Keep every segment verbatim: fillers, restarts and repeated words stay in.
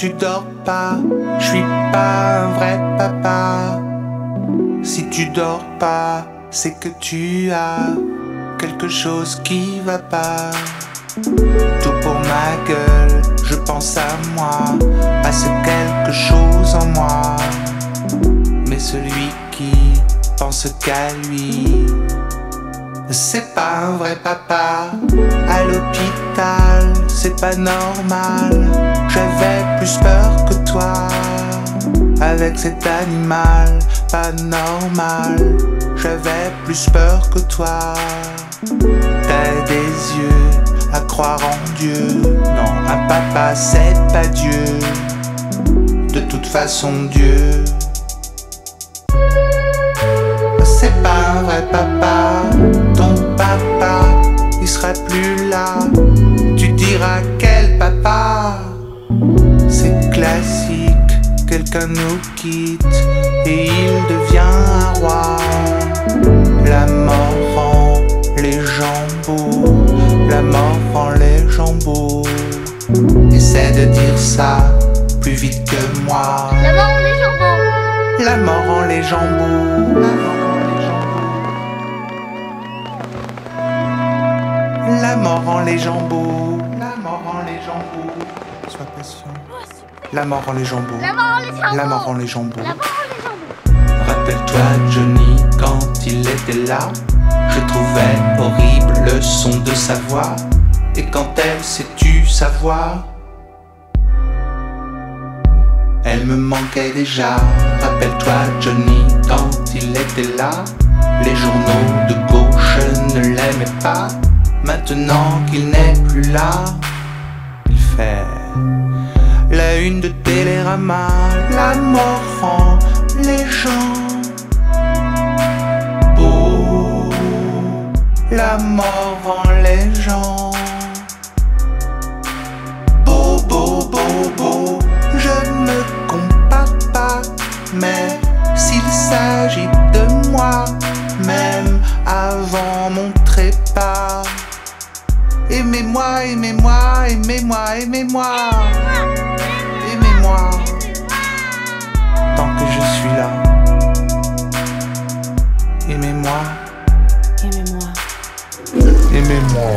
tu dors pas, je suis pas un vrai papa. Si tu dors pas, c'est que tu as quelque chose qui va pas. Tout pour ma gueule, je pense à moi, à ce quelque chose en moi. Mais celui qui pense qu'à lui, c'est pas un vrai papa. À l'hôpital, c'est pas normal. J'avais plus peur que toi. Avec cet animal, pas normal. J'avais plus peur que toi. T'as des yeux à croire en Dieu. Non, un papa c'est pas Dieu. De toute façon Dieu, c'est pas un vrai papa. Ton papa, il sera plus là. Tu diras quel papa. C'est classique, quelqu'un nous quitte et il devient un roi. La mort rend les gens beaux, la mort rend les gens beaux. Essaie de dire ça plus vite que moi. La mort rend les gens beaux. La mort rend les gens beaux. La mort rend les gens beaux. La mort rend les gens beaux. Sois patient. La mort rend les gens beaux. La mort rend les gens beaux. La mort rend les gens beaux. La mort rend les gens beaux. Rappelle-toi Johnny quand il était là. Je trouvais horrible le son de sa voix. Et quand elle sait tu savoir, elle me manquait déjà. Rappelle-toi Johnny quand il était là. Les journaux de gauche ne l'aimaient pas. Maintenant qu'il n'est plus là, il fait la une de Télérama. La mort rend les gens beaux. La mort rend les gens beaux, beaux, beaux, beaux. Je ne me compare pas, mais s'il s'agit de moi, même avant mon trépas. Aimez-moi, aimez-moi, aimez-moi, aimez-moi. Aimez-moi tant que je suis là. Aimez-moi. Aimez-moi. Aimez-moi.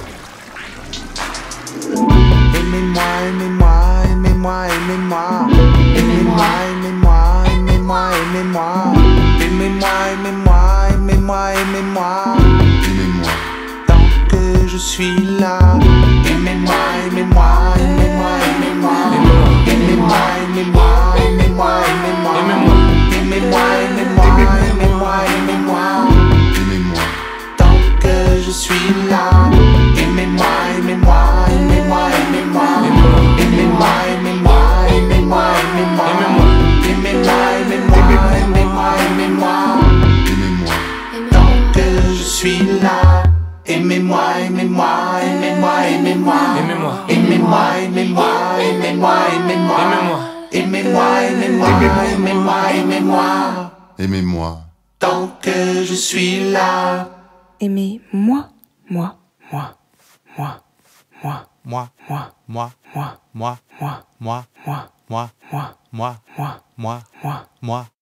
Aimez-moi, aimez-moi, aimez-moi, aimez-moi. Aimez-moi, aimez-moi, aimez-moi, aimez-moi. Aimez-moi, aimez-moi, aimez-moi, aimez-moi. Aimez-moi. Tant que je suis là. Aimez-moi, aimez-moi, aimez-moi, aimez-moi. Aimez-moi, aimez-moi, aimez-moi, aimez-moi. Aimez-moi, aimez-moi, aimez-moi, aimez-moi. Aimez-moi. Tant que je suis là. Aimez-moi, aimez-moi, aimez-moi, aimez-moi. Aimez-moi, aimez-moi, aimez-moi, aimez-moi. Aimez-moi, aimez-moi, aimez-moi, aimez-moi. Aimez-moi. Tant que je suis là. Aimez-moi, aimez-moi, aimez-moi, aimez-moi. Aimez-moi. Aimez-moi, aimez-moi, aimez-moi, aimez-moi. Aimez-moi. Aimez-moi, aimez-moi, aimez-moi, aimez-moi. Aimez-moi. Tant que je suis là. Aimez-moi, moi, moi, moi, moi, Moi, moi, moi, moi, moi, moi, moi, moi, moi, moi, moi, moi, moi, moi. moi.